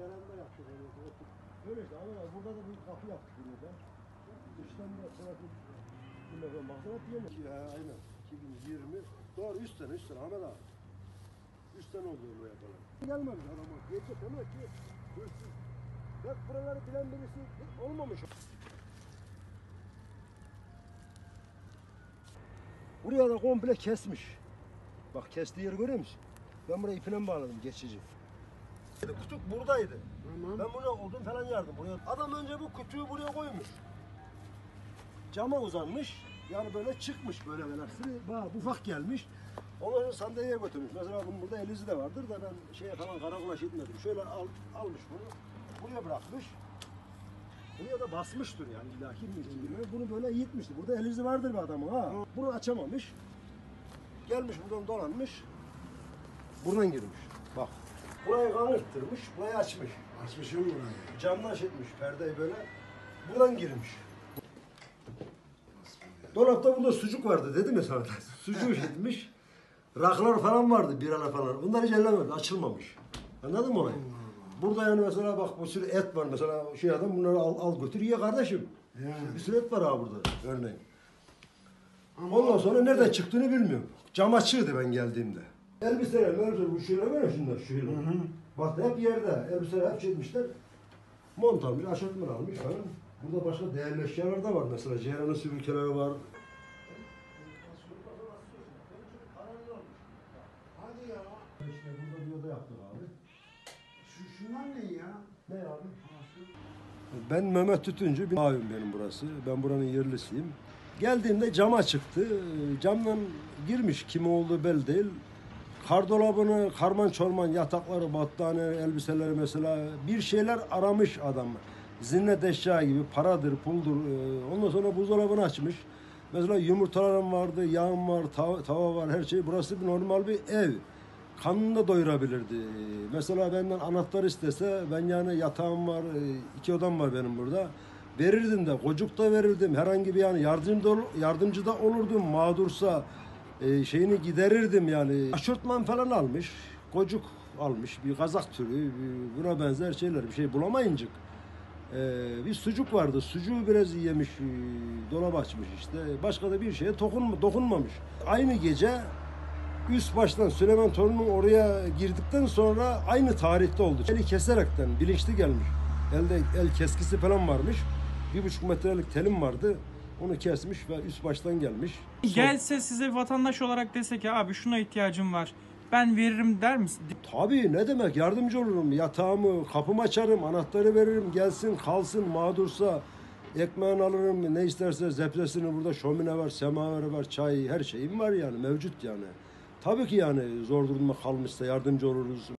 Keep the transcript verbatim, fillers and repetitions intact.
veranda yaptık. Öyle işte ama burada da bir kapı yaptık burada. Dıştan da tarafı bunlardan baksana diyelim ki ya aynen iki bin yirmi doğru üç sene üç sene Ahmet abi. üç sene oldu öyle yapalım. Gelmemiş adama. Gelecek ama ki hırsız. Bak buraları bilen birisi olmamış. Buraya da komple kesmiş. Bak kestiği yeri görüyor musun? Ben buraya ipine bağladım geçici. Kutu buradaydı. Tamam. Ben buraya odun falan yardım. Buraya. Adam önce bu kutuyu buraya koymuş. Cama uzanmış. Yani böyle çıkmış böyle böyle. Bak ufak gelmiş. Ondan sonra sandalyeye götürmüş. Mesela bunun burada elizi de vardır da ben şeye falan karakola gitmedim. Şöyle al, almış bunu. Buraya bırakmış. Buraya da basmıştır yani illaki bilmiyorum. Bunu böyle yitmişti. Burada elizi vardır bir adamın ha. Bunu açamamış. Gelmiş buradan dolanmış. Buradan girmiş. Bak. Burayı kanırttırmış. Burayı açmış. Açmışım burayı. Camdan etmiş perdeyi böyle. Buradan girmiş. Dolapta burada sucuk vardı dedim ya sana. Sucuk etmiş. Raklar falan vardı, biralar falan. Bunlar hiç ellemedi, açılmamış. Anladın mı olayı? Burada yani mesela bak bir sürü et var mesela şey adam bunları al, al götür ye kardeşim. Yani. Bir sürü et var ha burada örneğin. Ama ondan sonra nereden çıktığını bilmiyorum. Cam açığıydı ben geldiğimde. Elbiseler, elbiseler bu şeyler var ya şunlar, şu şeyler. Hı hı. Bak hep yerde, elbiseler hep çekmişler. Mont almış, aşırtman almış falan. Burada başka değerli eşyalar da var mesela. Ceyran'ın süpürgeleri var. Hadi ya. İşte burada bir oda yaptık abi. Şu, şunlar ne ya? Ne abi? Ben Mehmet Tütüncü, bir abim benim burası. Ben buranın yerlisiyim. Geldiğimde cama çıktı. Camdan girmiş, kim olduğu belli değil. Kardolabını, karman çorman yatakları, battaniye, elbiseleri mesela bir şeyler aramış adam. Zinnet eşya gibi paradır, puldur. Ondan sonra buzdolabını açmış. Mesela yumurtalarım vardı, yağım var, tava, tava var, her şey. Burası bir normal bir ev. Karnını da doyurabilirdi. Mesela benden anahtar istese, ben yani yatağım var, iki odam var benim burada. Verirdim de, kocuk da verirdim. Herhangi bir yani yardımcı da, yardımcı da olurdum. Mağdursa e, şeyini giderirdim yani. Aşortman falan almış, kocuk almış, bir kazak türü, bir, buna benzer şeyler, bir şey bulamayıncık. Ee, bir sucuk vardı. Sucuğu biraz yemiş, dolap açmış işte. Başka da bir şeye dokun, dokunmamış. Aynı gece üst baştan Süleyman Torun'un oraya girdikten sonra aynı tarihte oldu. Eli keserekten bilinçli gelmiş. Elde el keskisi falan varmış. Bir buçuk metrelik telim vardı. Onu kesmiş ve üst baştan gelmiş. Gelse size vatandaş olarak dese ki abi şuna ihtiyacım var, ben veririm der misin? Tabii ne demek yardımcı olurum. Yatağımı, kapımı açarım, anahtarı veririm. Gelsin, kalsın, mağdursa ekmeğini alırım. Ne isterse zepsesini burada şömine var, semaver var, çay, her şeyim var yani mevcut yani. Tabii ki yani zor durumda kalmışsa yardımcı oluruz.